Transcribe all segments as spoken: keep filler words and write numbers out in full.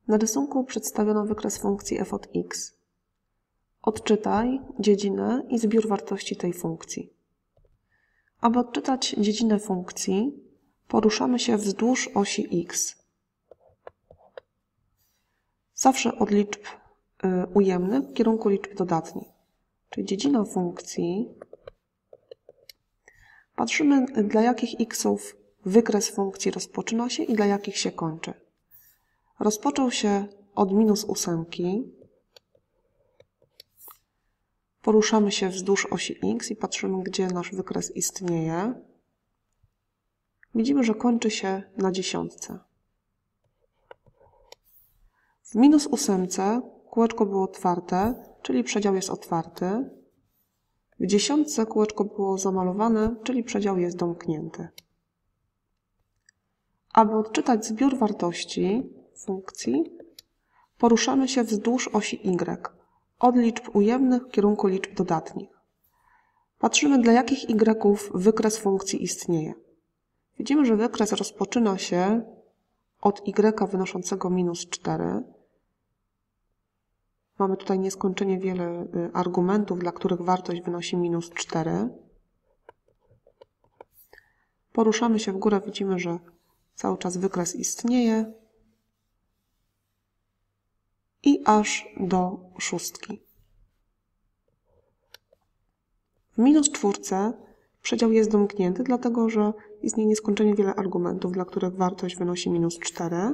Na rysunku przedstawiono wykres funkcji f od x. Odczytaj dziedzinę i zbiór wartości tej funkcji. Aby odczytać dziedzinę funkcji, poruszamy się wzdłuż osi x. Zawsze od liczb ujemnych w kierunku liczb dodatnich. Czyli dziedzina funkcji. Patrzymy, dla jakich xów wykres funkcji rozpoczyna się i dla jakich się kończy. Rozpoczął się od minus ósemki. Poruszamy się wzdłuż osi x i patrzymy, gdzie nasz wykres istnieje. Widzimy, że kończy się na dziesiątce. W minus ósemce kółeczko było otwarte, czyli przedział jest otwarty. W dziesiątce kółeczko było zamalowane, czyli przedział jest domknięty. Aby odczytać zbiór wartości funkcji, poruszamy się wzdłuż osi y, od liczb ujemnych w kierunku liczb dodatnich. Patrzymy, dla jakich y wykres funkcji istnieje. Widzimy, że wykres rozpoczyna się od y wynoszącego minus cztery. Mamy tutaj nieskończenie wiele argumentów, dla których wartość wynosi minus cztery. Poruszamy się w górę, widzimy, że cały czas wykres istnieje i aż do szóstki. W minus czwórce przedział jest domknięty, dlatego że istnieje nieskończenie wiele argumentów, dla których wartość wynosi minus cztery.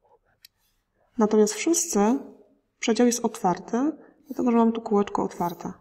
Natomiast w szóstce przedział jest otwarty, dlatego że mam tu kółeczko otwarte.